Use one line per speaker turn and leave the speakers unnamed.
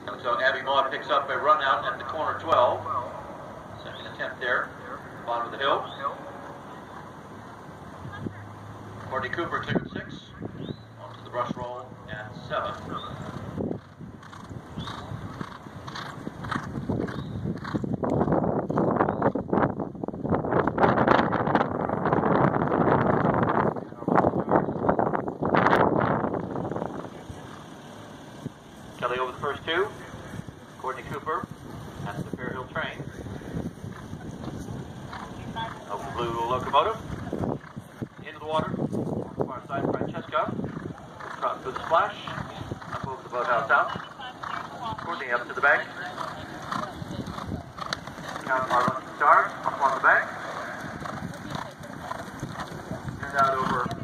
So Abby Maud picks up a run out at the corner 12. Second attempt there, bottom of the hill. Courtney Cooper cleared 6. On to the brush roll at 7. Kelly over the first 2. Courtney Cooper, that's the Fairhill train. Over the blue locomotive. Into the water. On the far side, Francesca. Across through the splash. Up over the boathouse out. Courtney up to the bank. Count our lucky stars up on the bank. And out over